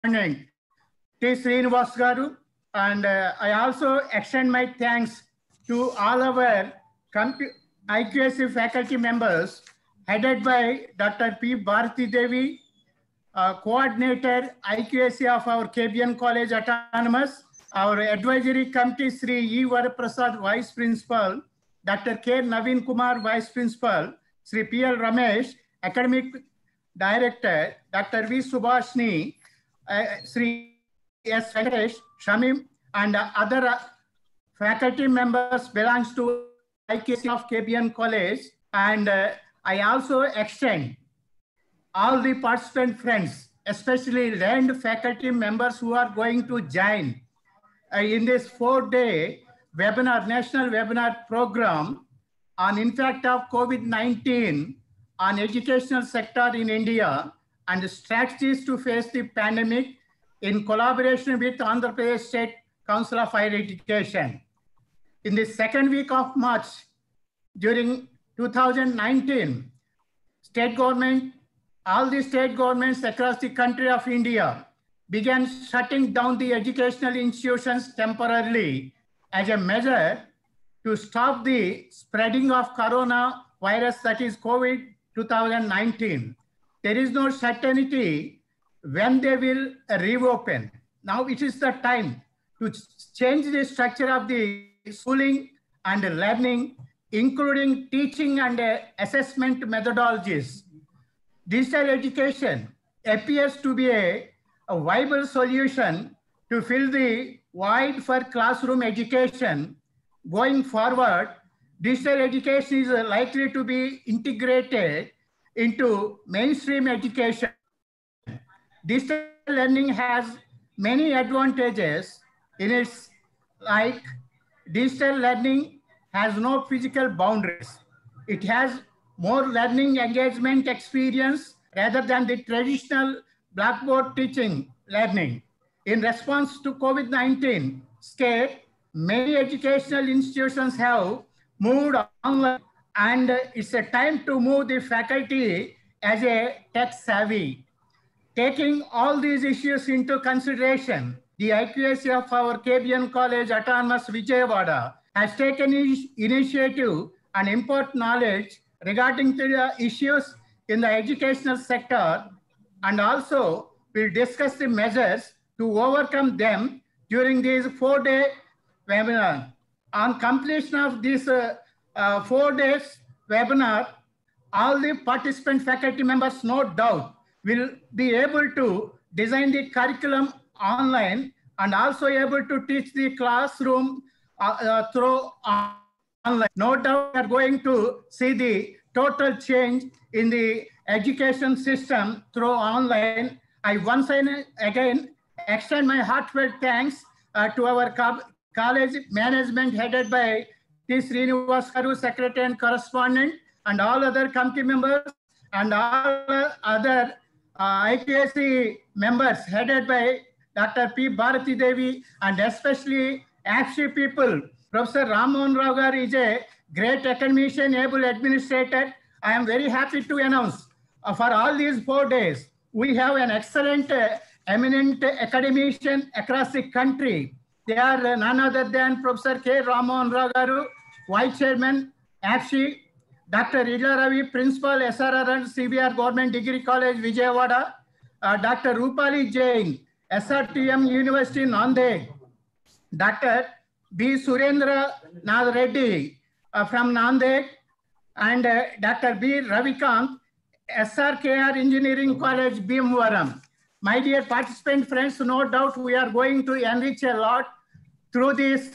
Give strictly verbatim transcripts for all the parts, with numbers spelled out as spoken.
T. Srinivas Garu, and uh, I also extend my thanks to all our I Q A C faculty members headed by Doctor P. Bharati Devi, uh, coordinator I Q A C of our K B N College Autonomous, our advisory committee Sri E. Varaprasad, Vice Principal, Doctor K. Naveen Kumar, Vice Principal, Sri P. L. Ramesh, Academic Director, Doctor V. Subhashni, uh, Sri S. Venkatesh, Shamim, and uh, other uh, faculty members belongs to I Q A C of K B N College. And uh, I also extend all the participant friends, especially learned faculty members who are going to join uh, in this four-day webinar, national webinar program on impact of COVID nineteen on educational sector in India and strategies to face the pandemic in collaboration with Andhra Pradesh State Council of Higher Education. In the second week of March, during two thousand nineteen, state government, all the state governments across the country of India began shutting down the educational institutions temporarily as a measure to stop the spreading of coronavirus, that is COVID twenty nineteen. There is no certainty when they will reopen. Now it is the time to change the structure of the schooling and learning, including teaching and assessment methodologies. Digital education appears to be a, a viable solution to fill the void for classroom education. Going forward, digital education is likely to be integrated into mainstream education. Digital learning has many advantages in its, like digital learning has no physical boundaries. It has more learning engagement experience rather than the traditional blackboard teaching learning. In response to COVID nineteen scare, many educational institutions have moved online, and it's a time to move the faculty as a tech savvy. Taking all these issues into consideration, the I Q A C of our K B N College Autonomous Vijayawada has taken initiative and impart knowledge regarding the issues in the educational sector, and also will discuss the measures to overcome them during this four-day webinar. On completion of this uh, uh, four days webinar, all the participant faculty members, no doubt, will be able to design the curriculum online and also able to teach the classroom uh, uh, through online. No doubt we are going to see the total change in the education system through online. I once again extend my heartfelt thanks uh, to our co college management headed by T. Srinivas Garu, Secretary and Correspondent, and all other committee members and all other uh, I Q A C members headed by Doctor P. Bharati Devi, and especially A F C people. Professor Ram Mohan Rao Garu is a great academician, able administrator. I am very happy to announce uh, for all these four days, we have an excellent, uh, eminent academician across the country. They are uh, none other than Professor K. Ram Mohan Rao Garu, Vice Chairman, A F C, Doctor Ila Ravi, Principal, S R R and C B R Government Degree College, Vijayawada, uh, Doctor Rupali Jain, S R T M University, Nanded, Doctor B. Surendra Nath Reddy uh, from Nanded, and uh, Doctor B. Ravikant, S R K R Engineering College, Bhimavaram. My dear participant friends, no doubt we are going to enrich a lot through this,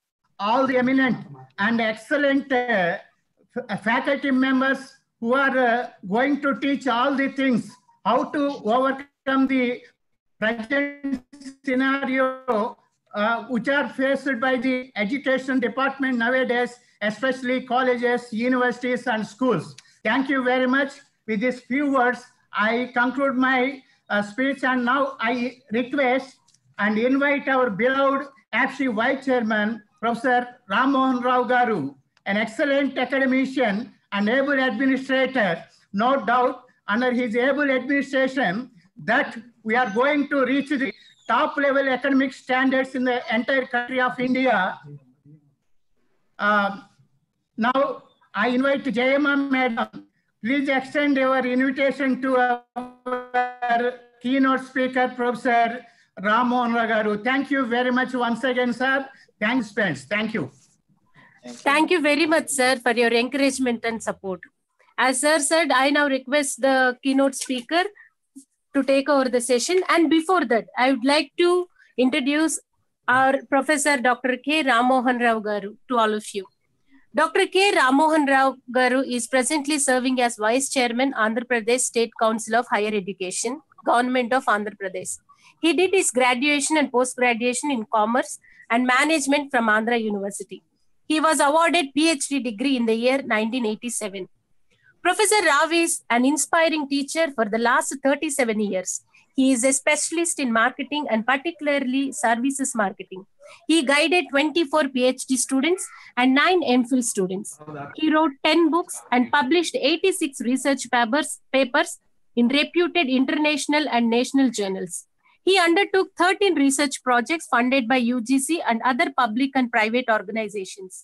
all the eminent and excellent uh, faculty members who are uh, going to teach all the things, how to overcome the present scenario uh, which are faced by the education department nowadays, especially colleges, universities, and schools. Thank you very much. With these few words, I conclude my uh, speech, and now I request and invite our beloved A F C Vice Chairman, Professor Ram Mohan Rao Garu, an excellent academician and able administrator. No doubt, under his able administration, that we are going to reach the top level academic standards in the entire country of India. Uh, now, I invite Jayama Madam. Please extend your invitation to our keynote speaker, Professor Ram Mohan Rao Garu. Thank you very much once again, sir. Thanks, friends. Thank you. Thank you. Thank you very much, sir, for your encouragement and support. As sir said, I now request the keynote speaker to take over the session. And before that, I would like to introduce our Professor Doctor K. Ram Mohan Rao Garu to all of you. Doctor K. Ram Mohan Rao Garu is presently serving as Vice Chairman, Andhra Pradesh State Council of Higher Education, Government of Andhra Pradesh. He did his graduation and post-graduation in Commerce and Management from Andhra University. He was awarded PhD degree in the year nineteen eighty-seven. Professor Rao is an inspiring teacher for the last thirty-seven years. He is a specialist in marketing and particularly services marketing. He guided twenty-four PhD students and nine MPhil students. He wrote ten books and published eighty-six research papers, papers in reputed international and national journals. He undertook thirteen research projects funded by U G C and other public and private organizations.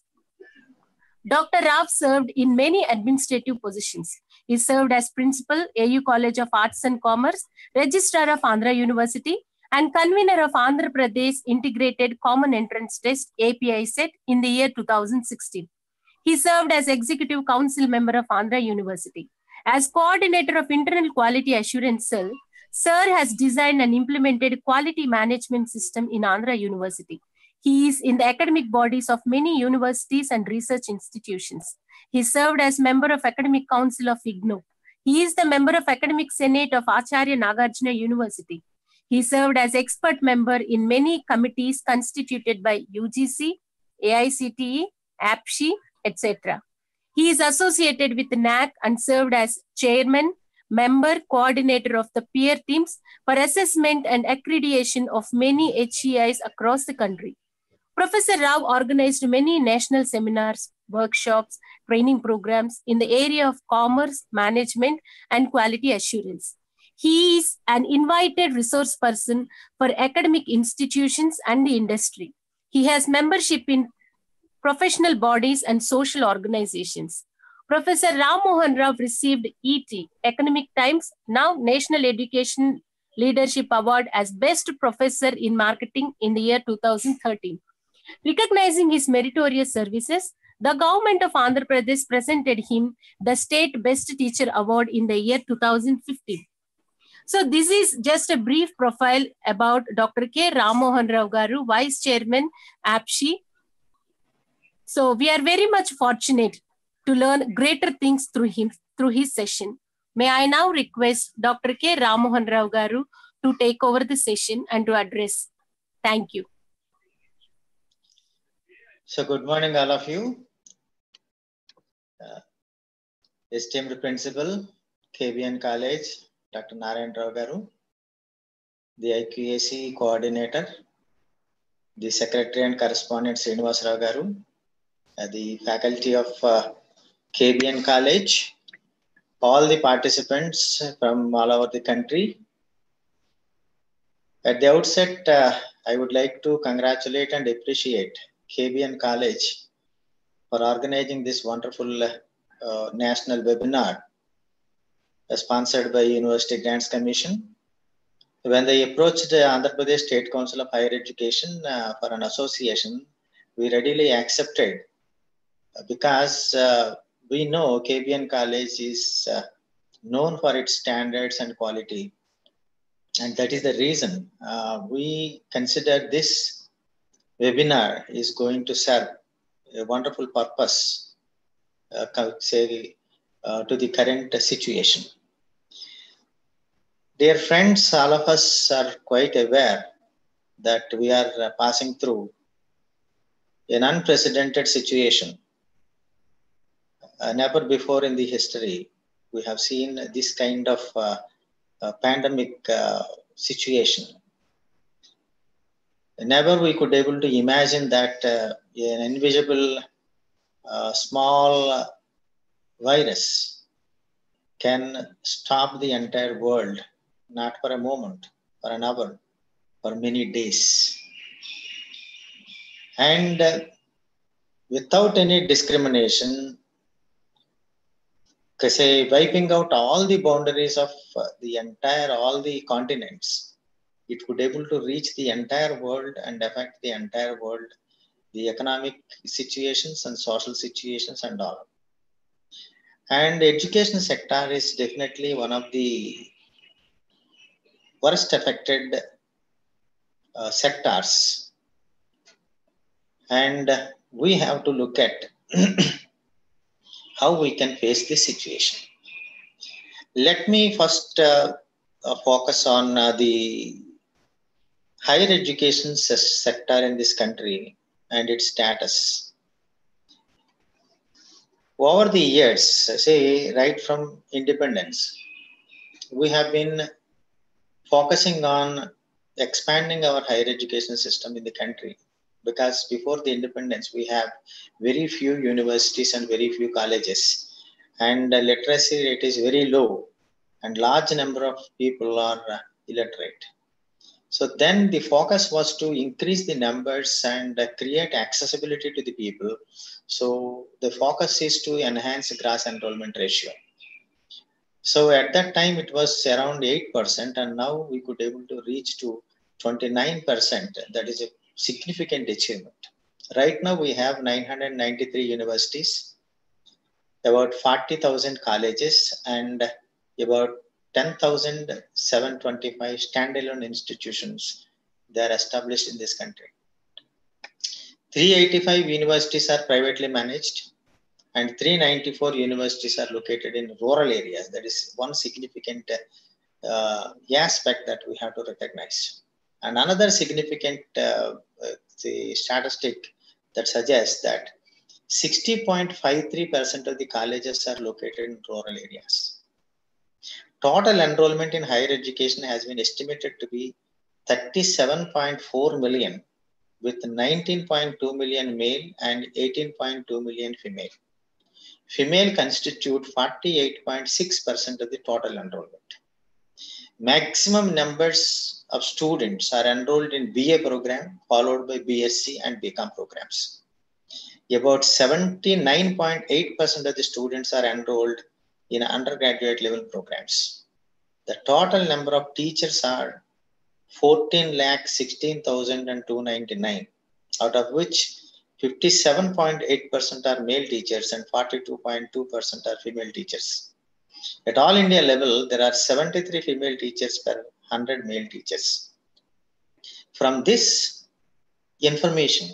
Doctor Rao served in many administrative positions. He served as Principal, A U College of Arts and Commerce, Registrar of Andhra University, and convener of Andhra Pradesh Integrated Common Entrance Test, A P I S E T, in the year two thousand sixteen. He served as Executive Council member of Andhra University. As coordinator of Internal Quality Assurance Cell, Sir has designed and implemented quality management system in Andhra University. He is in the academic bodies of many universities and research institutions. He served as member of Academic Council of I G N O U. He is the member of Academic Senate of Acharya Nagarjuna University. He served as expert member in many committees constituted by U G C, A I C T E, A P S I, et cetera. He is associated with N A C and served as chairman, member, coordinator of the peer teams for assessment and accreditation of many H E Is across the country. Professor Rao organized many national seminars, workshops, training programs in the area of commerce, management, and quality assurance. He is an invited resource person for academic institutions and the industry. He has membership in professional bodies and social organizations. Professor Ram Mohan Rao received E T, Economic Times, now National Education Leadership Award as Best Professor in Marketing in the year two thousand thirteen. Recognizing his meritorious services, the government of Andhra Pradesh presented him the State Best Teacher Award in the year two thousand fifteen. So this is just a brief profile about Doctor K. Ram Mohan Rao Garu, Vice Chairman, A P S I. So we are very much fortunate to learn greater things through him, through his session. May I now request Doctor K. Ram Mohan Rao Garu to take over the session and to address. Thank you. So good morning, all of you. Uh, esteemed Principal, K B N College, Doctor Narayan Rao Garu, the I Q A C Coordinator, the Secretary and Correspondent Srinivas Rao Garu, uh, the faculty of uh, K B N College, all the participants from all over the country. At the outset, uh, I would like to congratulate and appreciate K B N College for organizing this wonderful uh, national webinar uh, sponsored by University Grants Commission. When they approached the Andhra Pradesh State Council of Higher Education uh, for an association, we readily accepted uh, because uh, we know K B N College is uh, known for its standards and quality. And that is the reason uh, we consider this webinar is going to serve a wonderful purpose uh, say, uh, to the current situation. Dear friends, all of us are quite aware that we are uh, passing through an unprecedented situation. Uh, never before in the history we have seen this kind of uh, uh, pandemic uh, situation. Never we could able to imagine that uh, an invisible uh, small virus can stop the entire world, not for a moment for an hour, for many days. And uh, without any discrimination, say, wiping out all the boundaries of uh, the entire, all the continents, it would able to reach the entire world and affect the entire world, the economic situations and social situations and all. And the education sector is definitely one of the worst affected uh, sectors. And we have to look at how we can face this situation. Let me first uh, uh, focus on uh, the higher education sector in this country and its status. Over the years, say right from independence, we have been focusing on expanding our higher education system in the country, because before the independence, we have very few universities and very few colleges, and the literacy rate is very low, and large number of people are illiterate. So then the focus was to increase the numbers and create accessibility to the people. So the focus is to enhance gross enrollment ratio. So at that time it was around eight percent, and now we could able to reach to twenty-nine percent. That is a significant achievement. Right now we have nine hundred ninety-three universities, about forty thousand colleges, and about ten thousand seven hundred twenty-five standalone institutions that are established in this country. three hundred eighty-five universities are privately managed, and three hundred ninety-four universities are located in rural areas. That is one significant uh, aspect that we have to recognize. And another significant uh, the statistic that suggests that sixty point five three percent of the colleges are located in rural areas. Total enrollment in higher education has been estimated to be thirty-seven point four million, with nineteen point two million male and eighteen point two million female. Female constitute forty-eight point six percent of the total enrollment. Maximum numbers of students are enrolled in B A program, followed by B S c and B Com programs. About seventy-nine point eight percent of the students are enrolled in undergraduate level programs. The total number of teachers are fourteen lakh sixteen thousand two hundred ninety-nine, out of which fifty-seven point eight percent are male teachers and forty-two point two percent are female teachers. At all India level, there are seventy-three female teachers per one hundred male teachers. From this information,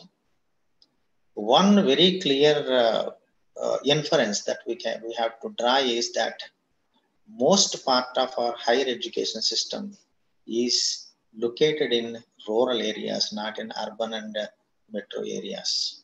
one very clear uh, uh, inference that we can we have to draw is that most part of our higher education system is located in rural areas, not in urban and uh, metro areas.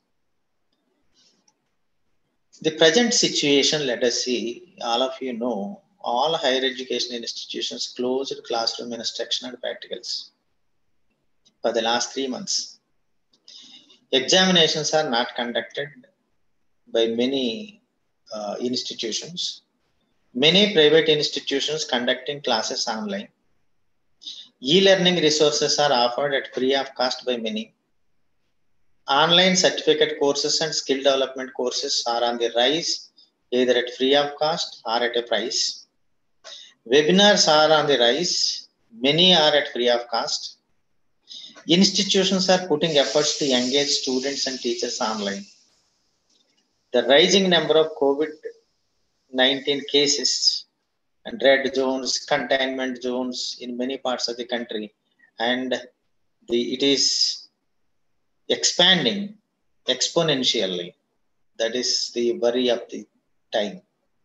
The present situation, let us see, all of you know, all higher education institutions closed classroom instruction and practicals for the last three months. Examinations are not conducted by many uh, institutions. Many private institutions conducting classes online. E-learning resources are offered at free of cost by many. Online certificate courses and skill development courses are on the rise, either at free of cost or at a price. Webinars are on the rise. Many are at free of cost. Institutions are putting efforts to engage students and teachers online. The rising number of COVID nineteen cases and red zones, containment zones in many parts of the country, and the, it is expanding exponentially. That is the worry of the time.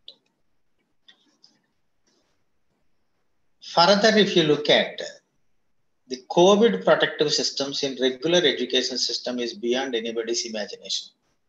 Further, if you look at the COVID protective systems in regular education system is beyond anybody's imagination.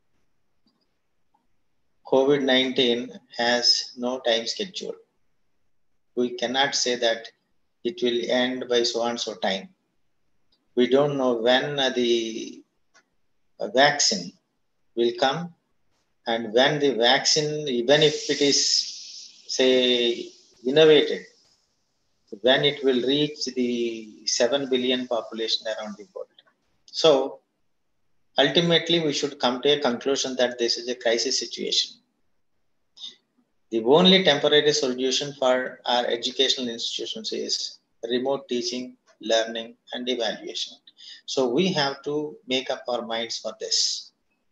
COVID nineteen has no time schedule. We cannot say that it will end by so and so time. We don't know when the vaccine will come, and when the vaccine, even if it is, say, innovated, when it will reach the seven billion population around the world. So ultimately, we should come to a conclusion that this is a crisis situation. The only temporary solution for our educational institutions is remote teaching, learning, and evaluation. So we have to make up our minds for this.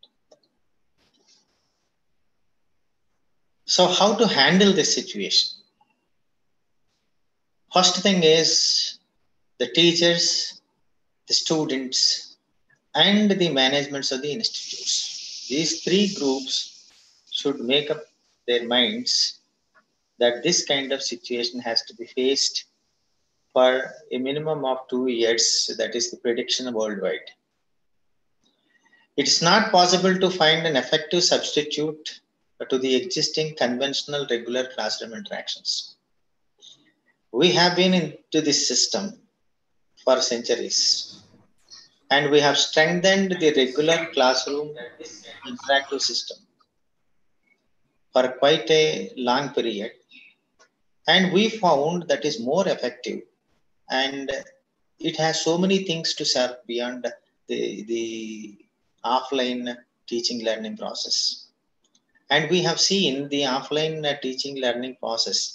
So how to handle this situation? First thing is the teachers, the students, and the managements of the institutes. These three groups should make up their minds that this kind of situation has to be faced for a minimum of two years. That is the prediction worldwide. It's not possible to find an effective substitute to the existing conventional regular classroom interactions. We have been into this system for centuries, and we have strengthened the regular classroom interactive system for quite a long period. And we found that is more effective, and it has so many things to serve beyond the, the offline teaching learning process. And we have seen the offline teaching learning process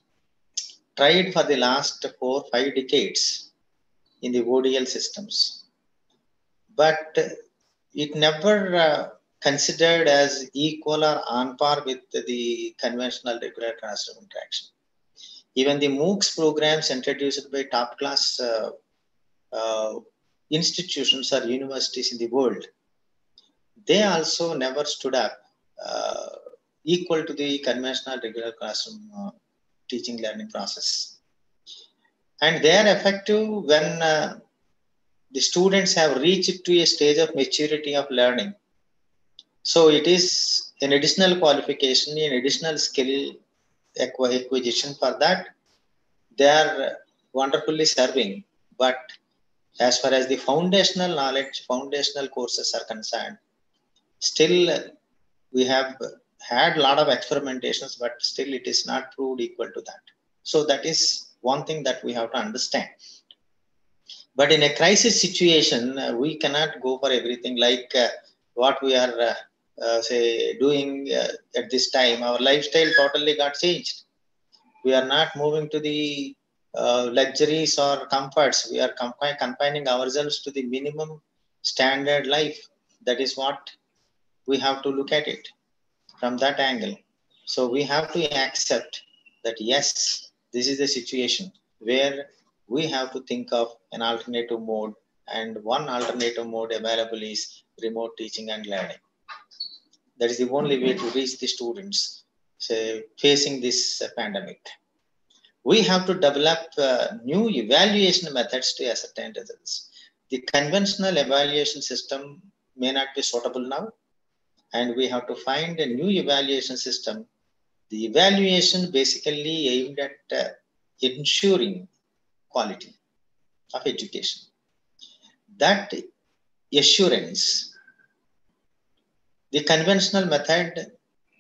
tried for the last four, five decades in the O D L systems. But it never uh, considered as equal or on par with the conventional regular classroom interaction. Even the MOOCs programs introduced by top class uh, uh, institutions or universities in the world, they also never stood up uh, equal to the conventional regular classroom uh, teaching learning process. And they are effective when uh, the students have reached to a stage of maturity of learning. So it is an additional qualification, an additional skill acquisition for that. They are wonderfully serving. But as far as the foundational knowledge, foundational courses are concerned, still we have had a lot of experimentations, but still it is not proved equal to that. So that is one thing that we have to understand. But in a crisis situation, uh, we cannot go for everything like uh, what we are, uh, uh, say, doing uh, at this time. Our lifestyle totally got changed. We are not moving to the uh, luxuries or comforts. We are confi- confining ourselves to the minimum standard life. That is what we have to look at it from that angle. So we have to accept that, yes, this is the situation where we have to think of an alternative mode, and one alternative mode available is remote teaching and learning. That is the only way to reach the students say, facing this uh, pandemic. We have to develop uh, new evaluation methods to ascertain results. The conventional evaluation system may not be suitable now, and we have to find a new evaluation system. The evaluation basically aimed at uh, ensuring quality of education. That assurance, the conventional method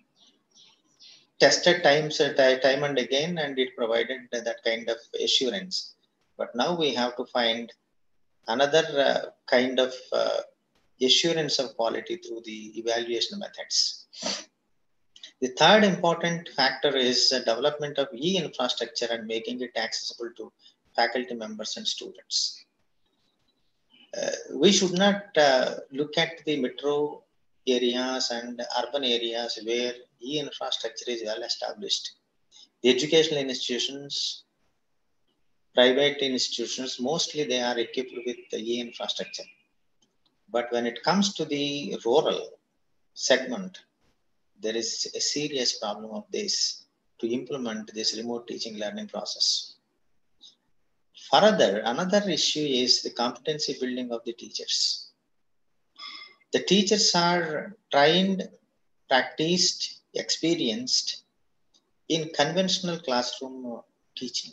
tested times time and again, and it provided that kind of assurance. But now we have to find another uh, kind of uh, assurance of quality through the evaluation methods. The third important factor is the development of e-infrastructure and making it accessible to faculty members and students. Uh, we should not uh, look at the metro areas and urban areas where e-infrastructure is well established. The educational institutions, private institutions, mostly they are equipped with the e-infrastructure. But when it comes to the rural segment, there is a serious problem of this to implement this remote teaching learning process. Further, another issue is the competency building of the teachers. The teachers are trained, practiced, experienced in conventional classroom teaching.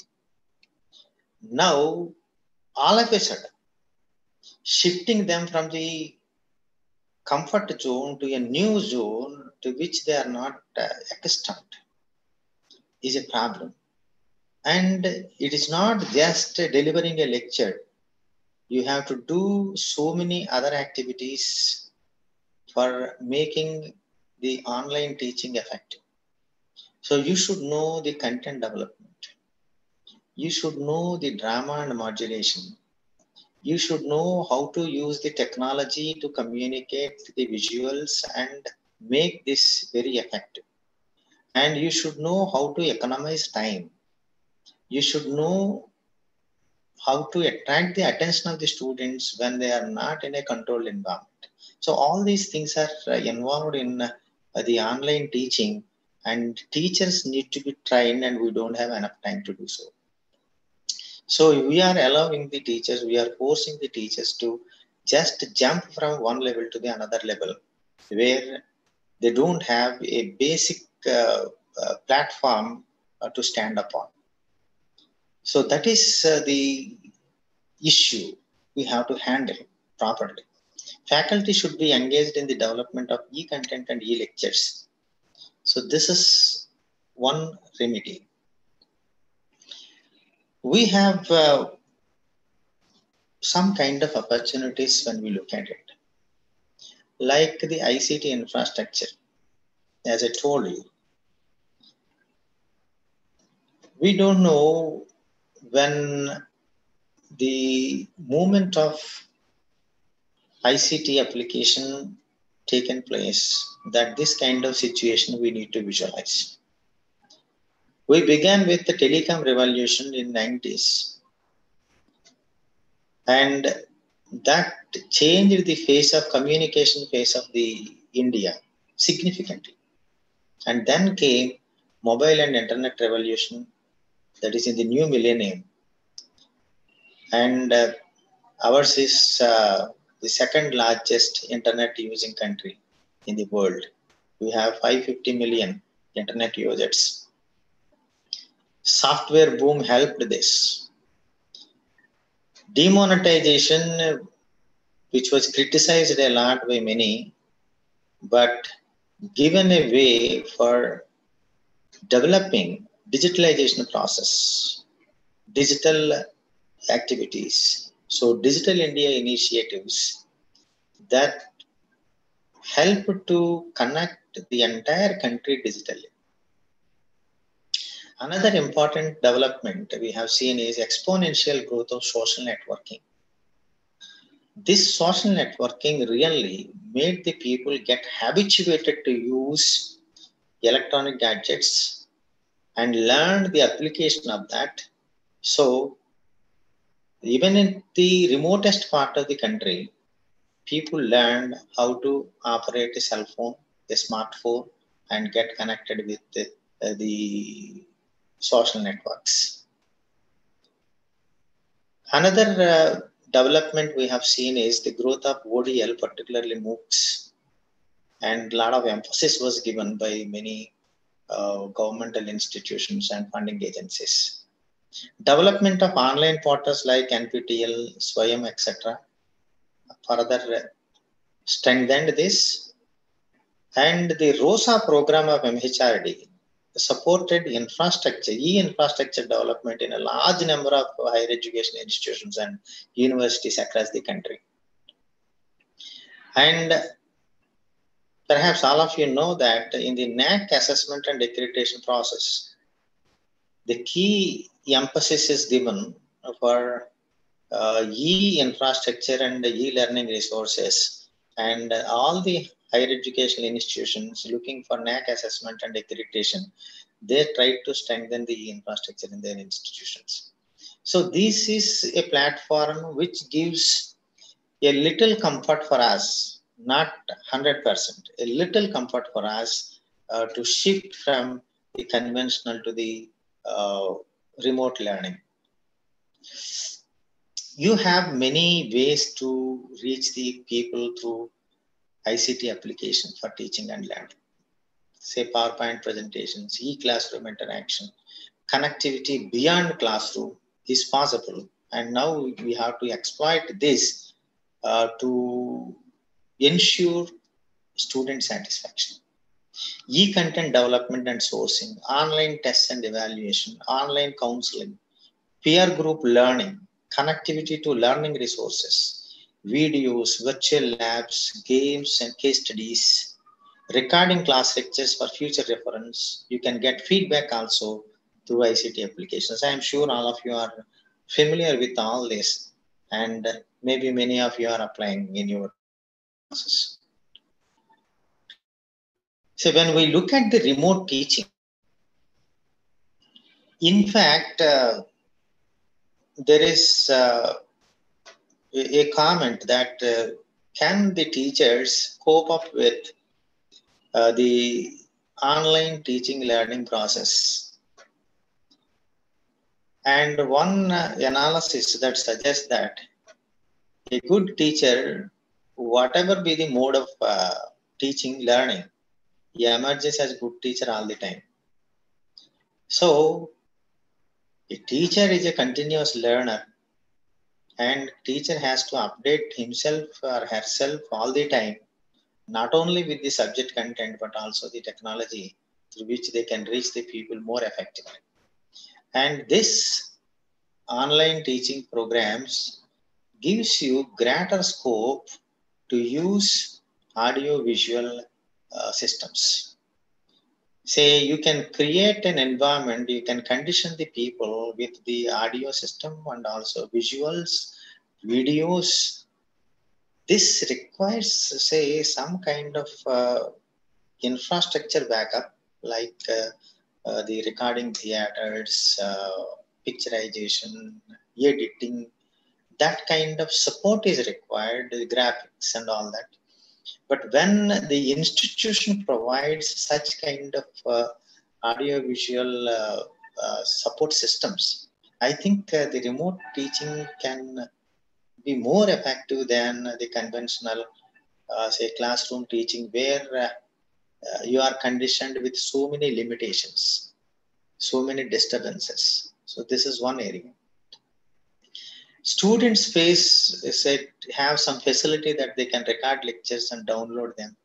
Now, all of a sudden, shifting them from the comfort zone to a new zone to which they are not uh, accustomed is a problem. And it is not just delivering a lecture. You have to do so many other activities for making the online teaching effective. So you should know the content development. You should know the drama and modulation. You should know how to use the technology to communicate the visuals and make this very effective. And you should know how to economize time. You should know how to attract the attention of the students when they are not in a controlled environment. So all these things are uh, involved in uh, the online teaching, and teachers need to be trained, and we don't have enough time to do so. So we are allowing the teachers, we are forcing the teachers to just jump from one level to the another level, where they don't have a basic uh, uh, platform uh, to stand upon. So that is uh, the issue we have to handle properly. Faculty should be engaged in the development of e-content and e-lectures. So this is one remedy. We have uh, some kind of opportunities when we look at it, like the I C T infrastructure. As I told you, we don't know when the movement of I C T application taken place, that this kind of situation we need to visualize. We began with the telecom revolution in nineties, and that changed the face of communication face of the India significantly. And then came mobile and internet revolution, that is in the new millennium. And uh, ours is uh, the second largest internet using country in the world. We have five hundred fifty million internet users. Software boom helped this. Demonetization, which was criticized a lot by many, but given a way for developing digitalization process, digital activities. So Digital India initiatives that help to connect the entire country digitally. Another important development we have seen is exponential growth of social networking. This social networking really made the people get habituated to use electronic gadgets and learn the application of that. So even in the remotest part of the country, people learned how to operate a cell phone, a smartphone, and get connected with the, uh, the social networks. Another uh, development we have seen is the growth of O D L, particularly MOOCs, and a lot of emphasis was given by many uh, governmental institutions and funding agencies. Development of online portals like N P T L, Swayam, et cetera further strengthened this. And the ROSA program of M H R D supported infrastructure, e-infrastructure development in a large number of higher education institutions and universities across the country. And perhaps all of you know that in the N A C assessment and accreditation process, the key emphasis is given for uh, e-infrastructure and e-learning resources, and all the higher educational institutions looking for N A C assessment and accreditation, they try to strengthen the infrastructure in their institutions. So this is a platform which gives a little comfort for us, not one hundred percent, a little comfort for us uh, to shift from the conventional to the uh, remote learning. You have many ways to reach the people through I C T application for teaching and learning. Say PowerPoint presentations, e-classroom interaction, connectivity beyond classroom is possible. And now we have to exploit this uh, to ensure student satisfaction. e-content development and sourcing, online tests and evaluation, online counseling, peer group learning, connectivity to learning resources, videos, virtual labs, games and case studies, recording class lectures for future reference. You can get feedback also through I C T applications. I am sure all of you are familiar with all this, and maybe many of you are applying in your classes. So when we look at the remote teaching, in fact, uh, there is uh, a comment that uh, can the teachers cope up with uh, the online teaching learning process? And one uh, analysis that suggests that a good teacher, whatever be the mode of uh, teaching, learning, he emerges as a good teacher all the time. So, a teacher is a continuous learner, and teacher has to update himself or herself all the time, not only with the subject content, but also the technology through which they can reach the people more effectively. And this online teaching programs gives you greater scope to use audio visual uh, systems. Say you can create an environment, you can condition the people with the audio system and also visuals, videos. This requires, say, some kind of uh, infrastructure backup, like uh, uh, the recording theaters, uh, picturization, editing. That kind of support is required, the graphics and all that. But when the institution provides such kind of uh, audio-visual uh, uh, support systems, I think uh, the remote teaching can be more effective than the conventional, uh, say, classroom teaching, where uh, uh, you are conditioned with so many limitations, so many disturbances. So this is one area. Students face, say, have some facility that they can record lectures and download them.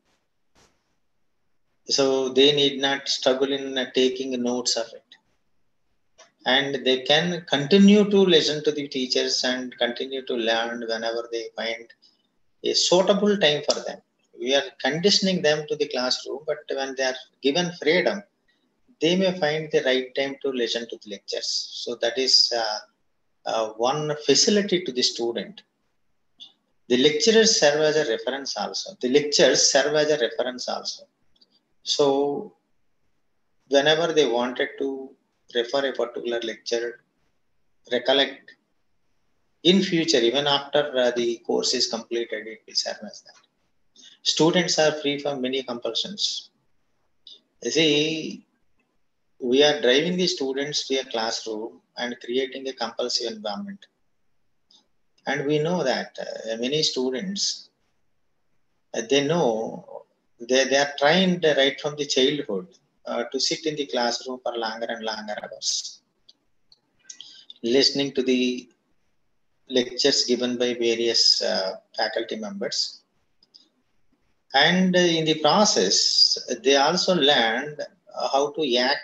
So they need not struggle in uh, taking notes of it. And they can continue to listen to the teachers and continue to learn whenever they find a suitable time for them. We are conditioning them to the classroom, but when they are given freedom, they may find the right time to listen to the lectures. So that is uh, uh, one facility to the student. The lecturers serve as a reference also. The lectures serve as a reference also. So whenever they wanted to refer a particular lecture, recollect, in future, even after uh, the course is completed, it will serve as that. Students are free from many compulsions. You see, we are driving the students to a classroom and creating a compulsive environment. And we know that uh, many students, uh, they know, they, they are trained right from the childhood uh, to sit in the classroom for longer and longer hours, listening to the lectures given by various uh, faculty members. And uh, in the process, they also learned uh, how to act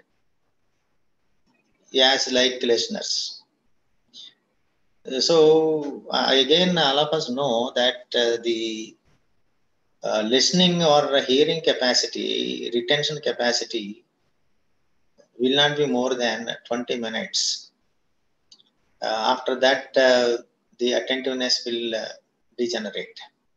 as like listeners. So uh, again, all of us know that uh, the uh, listening or hearing capacity, retention capacity will not be more than twenty minutes. Uh, after that, uh, the attentiveness will uh, degenerate.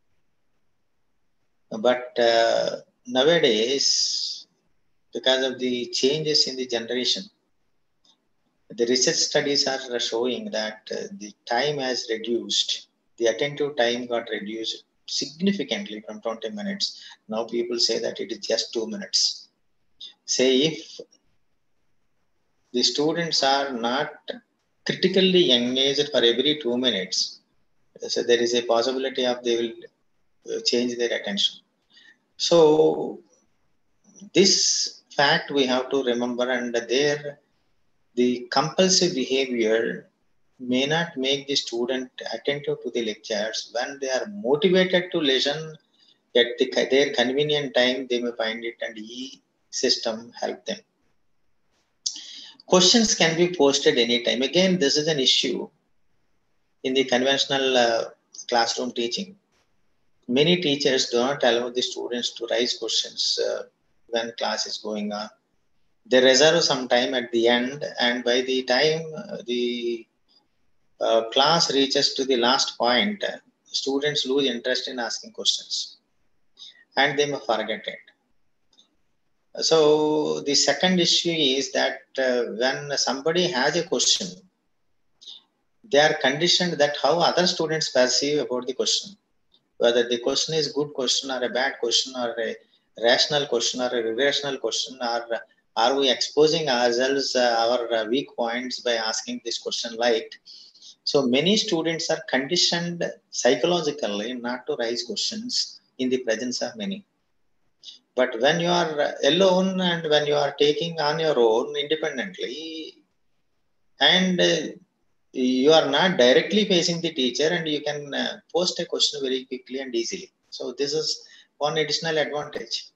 But uh, nowadays, because of the changes in the generation, the research studies are showing that uh, the time has reduced. The attentive time got reduced significantly from twenty minutes. Now people say that it is just two minutes. Say if the students are not critically engaged for every two minutes, so there is a possibility of they will change their attention. So this fact we have to remember, and there the compulsive behavior may not make the student attentive to the lectures. When they are motivated to listen, At the, their convenient time, they may find it and e-system help them. Questions can be posted anytime. Again, this is an issue in the conventional uh, classroom teaching. Many teachers do not allow the students to raise questions uh, when class is going on. They reserve some time at the end, and by the time uh, the uh, class reaches to the last point, uh, students lose interest in asking questions and they may forget it. So the second issue is that uh, when somebody has a question, they are conditioned that how other students perceive about the question. Whether the question is good question or a bad question or a rational question or a irrational question, or are we exposing ourselves, uh, our uh, weak points by asking this question like. So many students are conditioned psychologically not to raise questions in the presence of many. But when you are alone and when you are taking on your own independently, and uh, you are not directly facing the teacher, and you can uh, post a question very quickly and easily. So this is one additional advantage.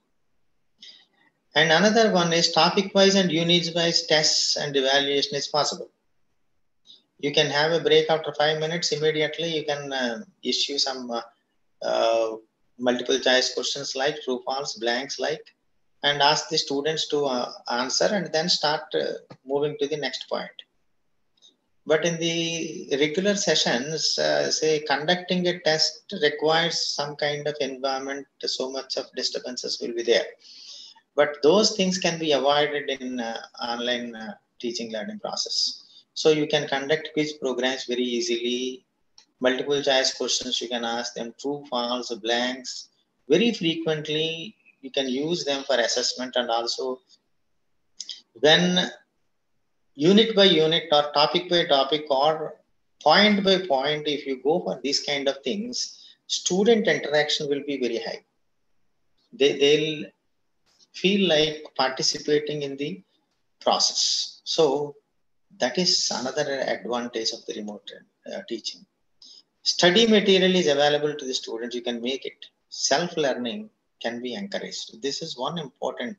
And another one is topic-wise and unit-wise tests and evaluation is possible. You can have a break after five minutes. Immediately, you can uh, issue some uh, uh, multiple choice questions like true, false, blanks like, and ask the students to uh, answer and then start uh, moving to the next point. But in the regular sessions, uh, say conducting a test requires some kind of environment, so much of disturbances will be there. But those things can be avoided in uh, online uh, teaching learning process. So you can conduct quiz programs very easily. Multiple choice questions, you can ask them true, false, blanks. Very frequently, you can use them for assessment, and also when unit by unit or topic by topic or point by point, if you go for these kind of things, student interaction will be very high. They, they'll feel like participating in the process. So that is another advantage of the remote uh, teaching. Study material is available to the students. You can make it. Self-learning can be encouraged. This is one important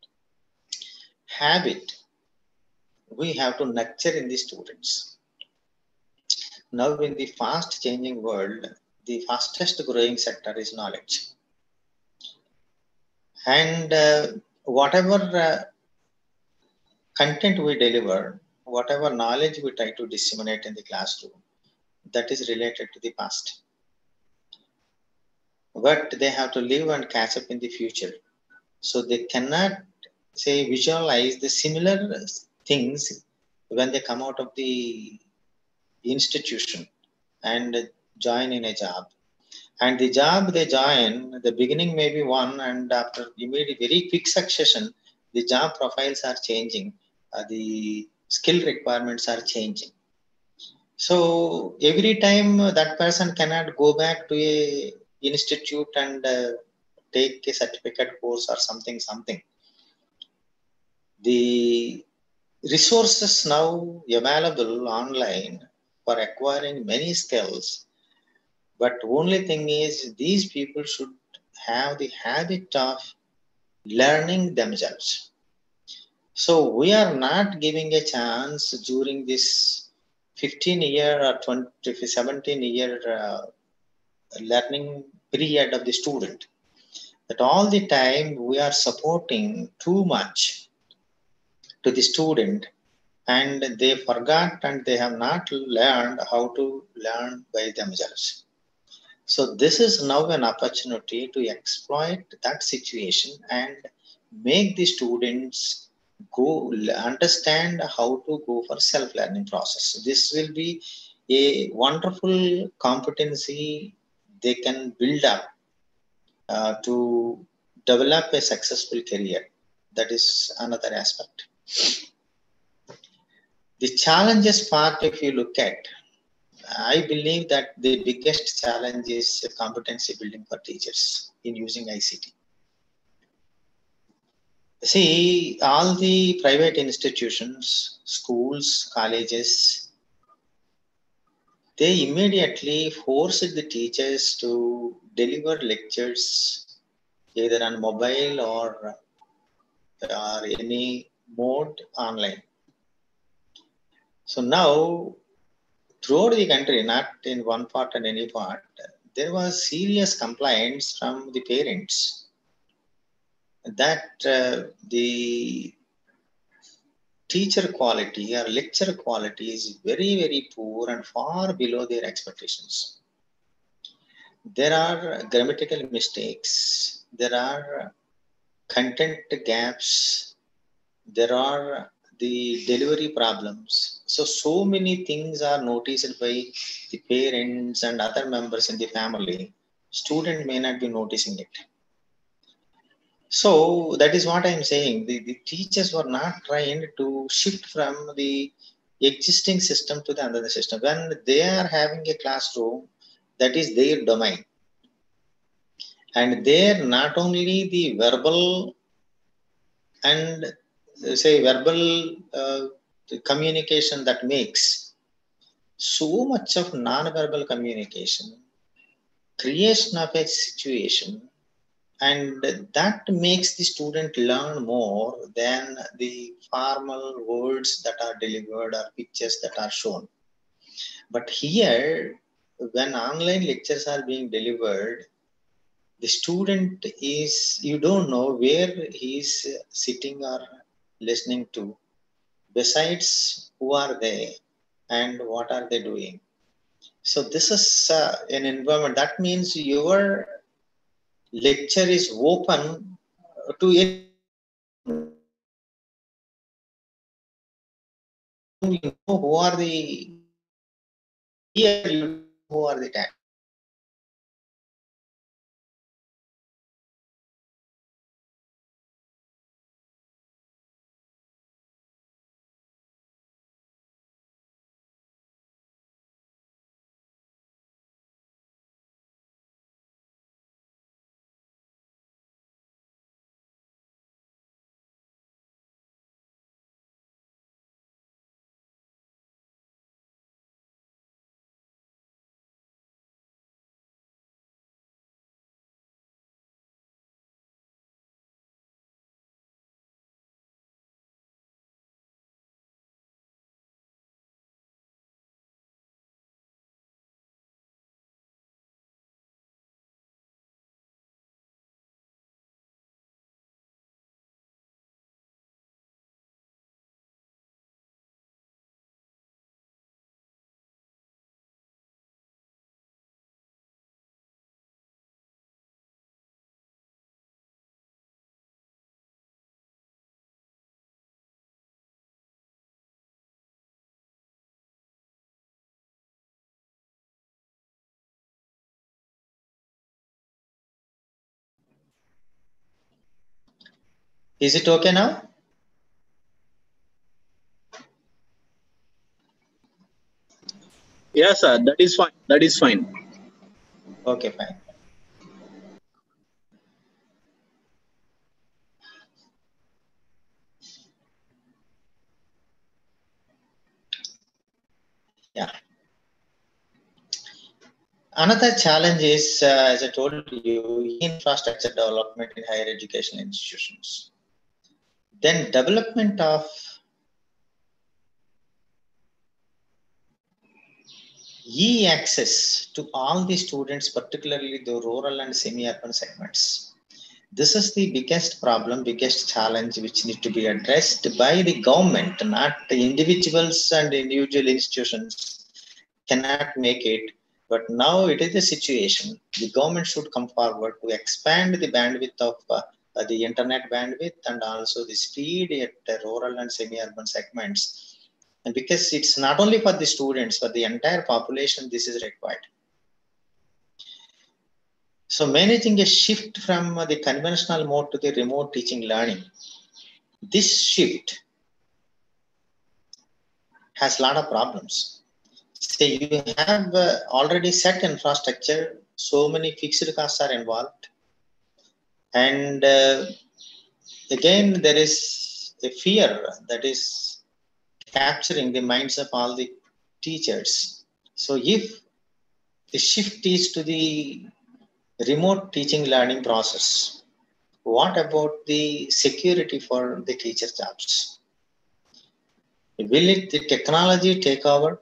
habit we have to nurture in the students. Now in the fast changing world, the fastest growing sector is knowledge. And uh, whatever uh, content we deliver, whatever knowledge we try to disseminate in the classroom, that is related to the past. But they have to live and catch up in the future. So they cannot, say, visualize the similar things when they come out of the institution and join in a job. And the job they join, the beginning may be one, and after immediate, very quick succession, the job profiles are changing, uh, the skill requirements are changing. So every time that person cannot go back to a institute and uh, take a certificate course or something, something. The resources now available online for acquiring many skills. But only thing is, these people should have the habit of learning themselves. So we are not giving a chance during this fifteen year or twenty, seventeen year uh, learning period of the student, that all the time we are supporting too much to the student, and they forgot and they have not learned how to learn by themselves. So this is now an opportunity to exploit that situation and make the students go understand how to go for self-learning process. This will be a wonderful competency they can build up uh, to develop a successful career. That is another aspect. The challenges part, if you look at, I believe that the biggest challenge is competency building for teachers in using I C T. See, all the private institutions, schools, colleges, they immediately forced the teachers to deliver lectures either on mobile or, or any mode online. So now, throughout the country, not in one part and any part, there was serious complaints from the parents that uh, the teacher quality or lecture quality is very, very poor and far below their expectations. There are grammatical mistakes, there are content gaps, there are the delivery problems. So, so many things are noticed by the parents and other members in the family. Student may not be noticing it. So that is what I am saying. The, the teachers were not trying to shift from the existing system to the another system. When they are having a classroom, that is their domain. And there not only the verbal and say verbal uh, communication that makes so much of non-verbal communication, creation of a situation, and that makes the student learn more than the formal words that are delivered or pictures that are shown. But here, when online lectures are being delivered, the student is, you don't know where he is sitting or listening to. Besides, who are they and what are they doing? So this is uh, an environment. That means your lecture is open to any. You know who are the here, you know who are the tag. Is it okay now? Yes, sir. That is fine. That is fine. Okay, fine. Yeah. Another challenge is, uh, as I told you, infrastructure development in higher education institutions. Then development of e-access to all the students, particularly the rural and semi-urban segments. This is the biggest problem, biggest challenge which need to be addressed by the government, not the individuals and individual institutions cannot make it. But now it is the situation. The government should come forward to expand the bandwidth of uh, the internet bandwidth and also the speed at the rural and semi-urban segments. And because it's not only for the students, for the entire population, this is required. So managing a shift from the conventional mode to the remote teaching learning, this shift has a lot of problems. Say you have uh, already set infrastructure, so many fixed costs are involved. And uh, again, there is a fear that is capturing the minds of all the teachers. So if the shift is to the remote teaching learning process. What about the security for the teacher jobs? Will it, the technology take over?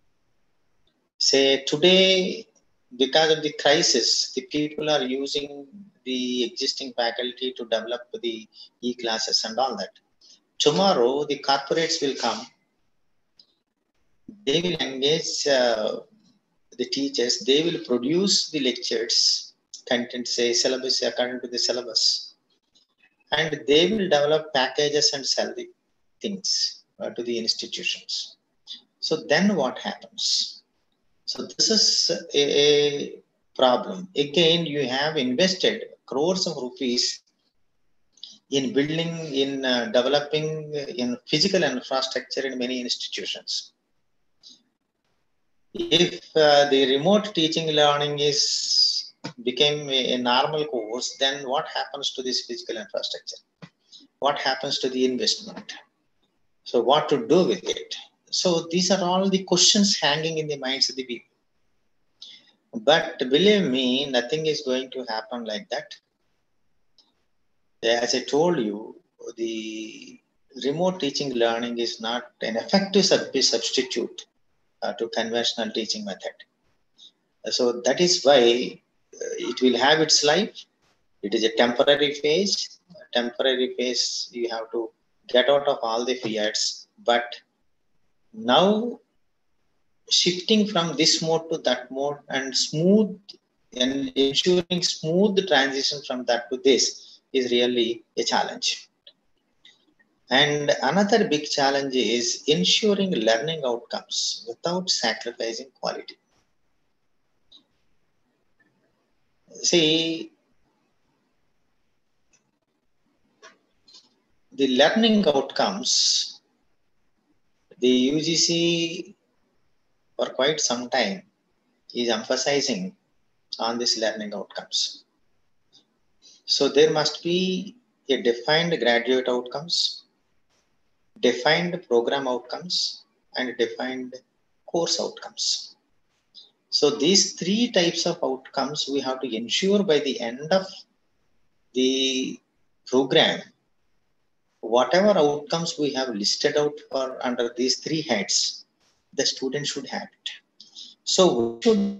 Say today, because of the crisis, the people are using the existing faculty to develop the e-classes and all that. Tomorrow, the corporates will come. They will engage uh, the teachers. They will produce the lectures, content, say syllabus according to the syllabus. And they will develop packages and sell the things uh, to the institutions. So then what happens? So this is a, a problem. Again, you have invested crores of rupees in building, in uh, developing, uh, in physical infrastructure in many institutions. If uh, the remote teaching learning is became a, a normal course, then what happens to this physical infrastructure? What happens to the investment? So what to do with it? So these are all the questions hanging in the minds of the people. But believe me, nothing is going to happen like that. As I told you, the remote teaching learning is not an effective substitute uh, to conventional teaching method. So that is why it will have its life. It is a temporary phase. A temporary phase, you have to get out of all the fears. But now, shifting from this mode to that mode and smooth and ensuring smooth transition from that to this is really a challenge. And another big challenge is ensuring learning outcomes without sacrificing quality. See, the learning outcomes, the U G C for quite some time is emphasizing on these learning outcomes. So there must be a defined graduate outcomes, defined program outcomes, and defined course outcomes. So these three types of outcomes we have to ensure by the end of the program, whatever outcomes we have listed out for under these three heads, the student should have it. So we should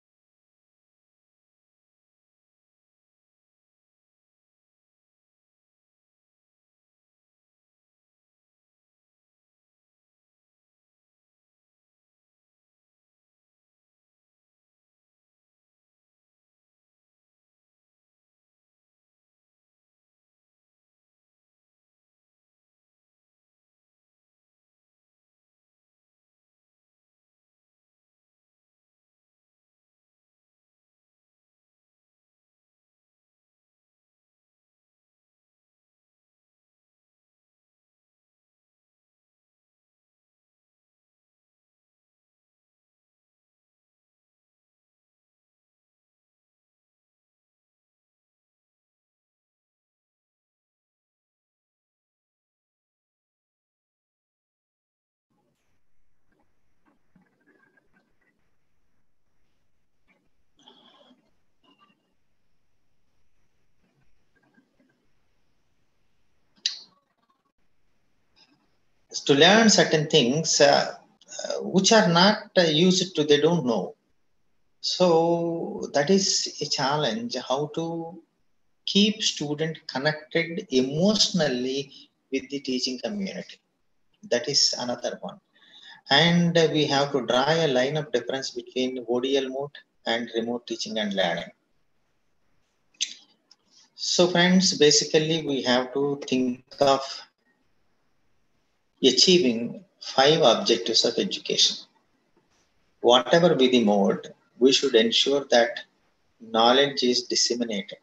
to learn certain things uh, uh, which are not uh, used to, they don't know. So that is a challenge, how to keep student connected emotionally with the teaching community. That is another one. And uh, we have to draw a line of difference between O D L mode and remote teaching and learning. So friends, basically we have to think of achieving five objectives of education. Whatever be the mode, we should ensure that knowledge is disseminated.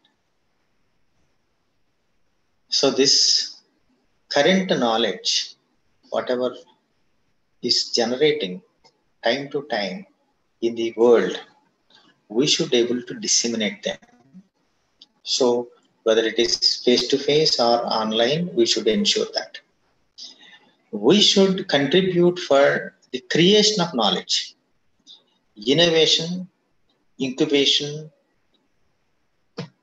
So this current knowledge, whatever is generating time to time in the world, we should be able to disseminate them. So whether it is face-to-face or online, we should ensure that. We should contribute for the creation of knowledge, innovation, incubation,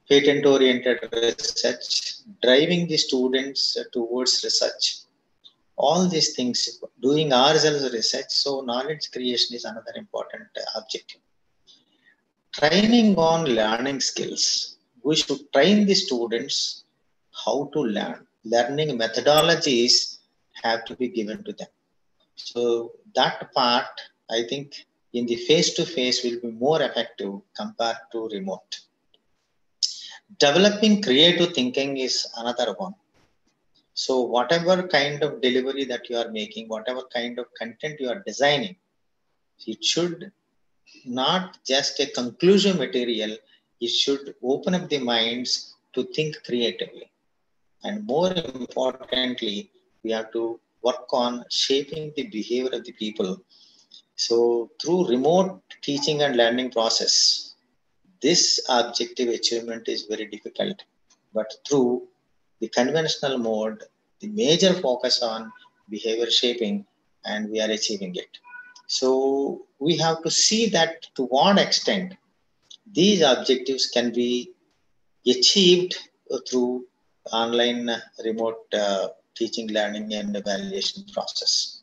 patent-oriented research, driving the students towards research. All these things, doing ourselves research, so knowledge creation is another important objective. Training on learning skills. We should train the students how to learn. Learning methodologies have to be given to them. So that part, I think, in the face-to-face will be more effective compared to remote. Developing creative thinking is another one. So whatever kind of delivery that you are making, whatever kind of content you are designing, it should not just a conclusive material, it should open up the minds to think creatively. And more importantly, we have to work on shaping the behavior of the people. So through remote teaching and learning process, this objective achievement is very difficult. But through the conventional mode, the major focus on behavior shaping, and we are achieving it. So we have to see that to what extent these objectives can be achieved through online remote uh, teaching, learning, and evaluation process.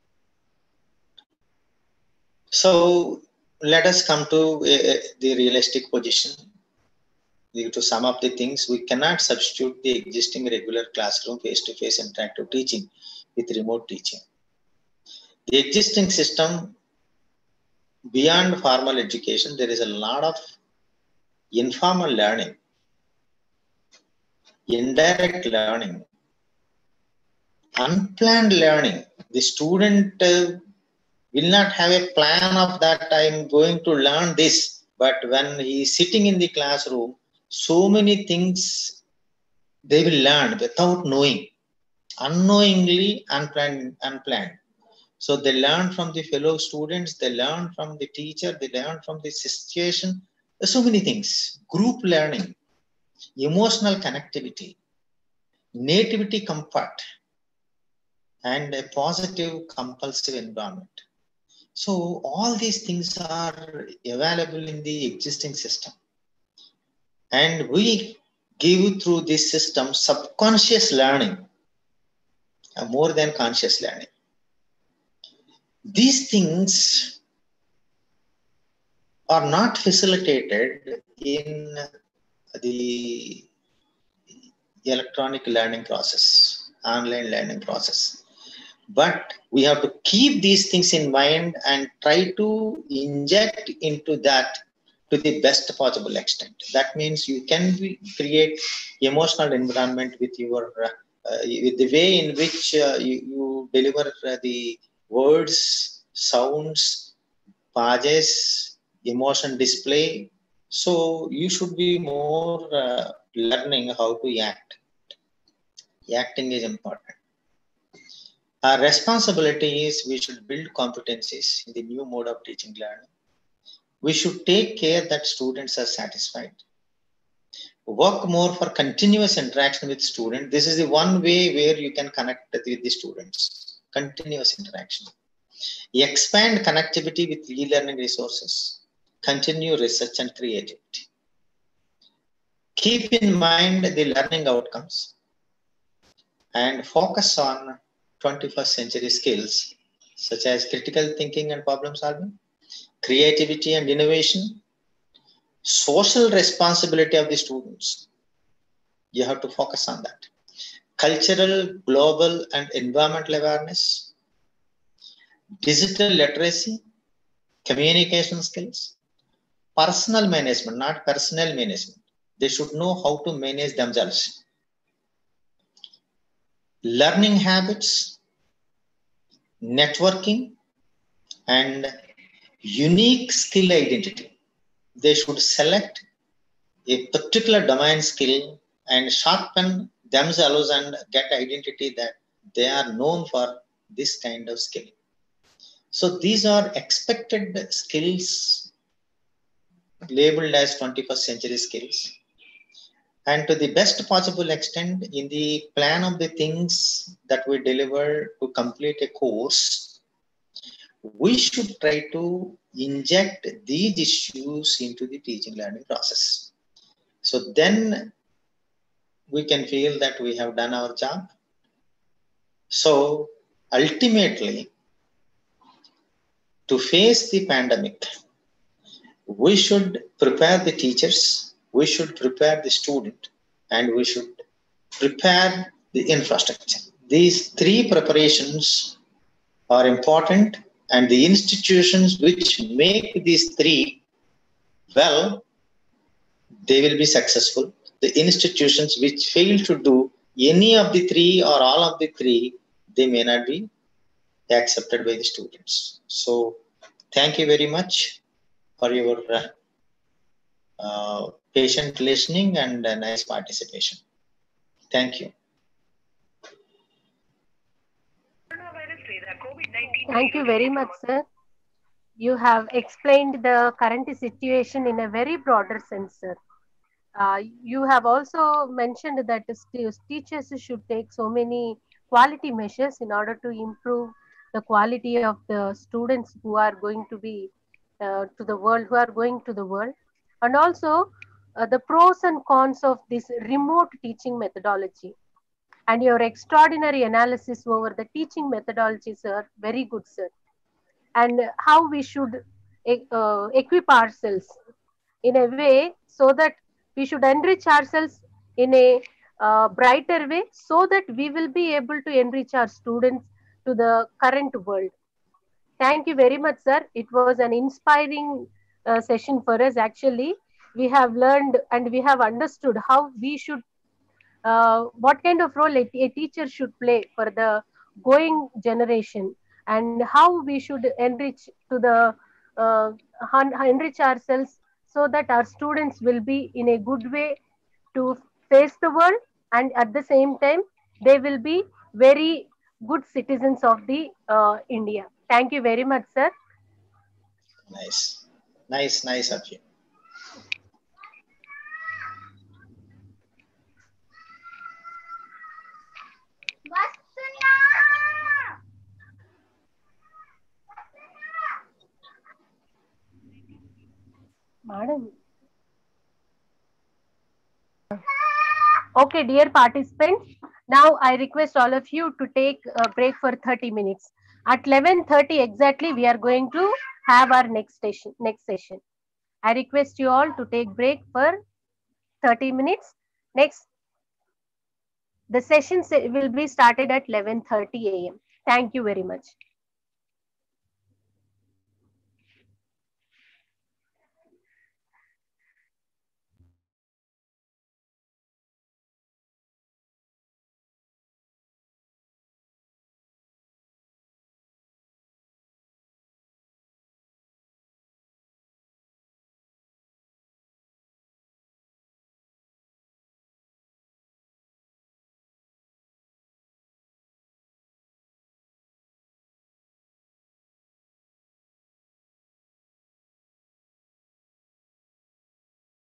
So let us come to uh, the realistic position. To sum up the things, we cannot substitute the existing regular classroom face-to-face interactive teaching with remote teaching. The existing system, beyond formal education, there is a lot of informal learning, indirect learning, unplanned learning. The student uh, will not have a plan of that I'm going to learn this, but when he is sitting in the classroom, so many things they will learn without knowing, unknowingly, unplanned, unplanned. So they learn from the fellow students, they learn from the teacher, they learn from the situation. There's so many things. Group learning, emotional connectivity, nativity comfort, and a positive compulsive environment. So all these things are available in the existing system. And we give through this system subconscious learning, uh, more than conscious learning. These things are not facilitated in the electronic learning process, online learning process. But we have to keep these things in mind and try to inject into that to the best possible extent. That means you can be, create emotional environment with your, uh, with the way in which uh, you, you deliver uh, the words, sounds, pauses, emotion display. So you should be more uh, learning how to act. Acting is important. Our responsibility is we should build competencies in the new mode of teaching learning. We should take care that students are satisfied. Work more for continuous interaction with students. This is the one way where you can connect with the students. Continuous interaction. Expand connectivity with e-learning resources. Continue research and creativity. Keep in mind the learning outcomes and focus on twenty-first century skills such as critical thinking and problem solving, creativity and innovation, social responsibility of the students. You have to focus on that. Cultural, global, and environmental awareness, digital literacy, communication skills, personal management, not personnel management. They should know how to manage themselves. Learning habits, networking, and unique skill identity. They should select a particular domain skill and sharpen themselves and get identity that they are known for this kind of skill. So these are expected skills labeled as twenty-first century skills. And to the best possible extent, in the plan of the things that we deliver to complete a course, we should try to inject these issues into the teaching learning process. So then we can feel that we have done our job. So ultimately, to face the pandemic, we should prepare the teachers, we should prepare the student, and we should prepare the infrastructure. These three preparations are important, and the institutions which make these three well, they will be successful. The institutions which fail to do any of the three or all of the three, they may not be accepted by the students. So thank you very much for your uh, uh, patient listening and uh, nice participation. Thank you. Thank you very much, sir. You have explained the current situation in a very broader sense, sir. Uh, you have also mentioned that the teachers should take so many quality measures in order to improve the quality of the students who are going to be uh, to the world, who are going to the world, and also uh, the pros and cons of this remote teaching methodology. And your extraordinary analysis over the teaching methodologies are very good, sir. And how we should uh, equip ourselves in a way so that we should enrich ourselves in a uh, brighter way so that we will be able to enrich our students to the current world. Thank you very much, sir. It was an inspiring uh, session for us. Actually, we have learned and we have understood how we should, uh, what kind of role a, a teacher should play for the going generation, and how we should enrich to the uh, enrich ourselves so that our students will be in a good way to face the world, and at the same time they will be very good citizens of the uh, India. Thank you very much, sir. Nice, nice, nice of you. Madam. Okay, dear participants, now I request all of you to take a break for thirty minutes. At eleven thirty exactly, we are going to have our next session. Next session. I request you all to take break for thirty minutes. Next, the session will be started at eleven thirty a m Thank you very much.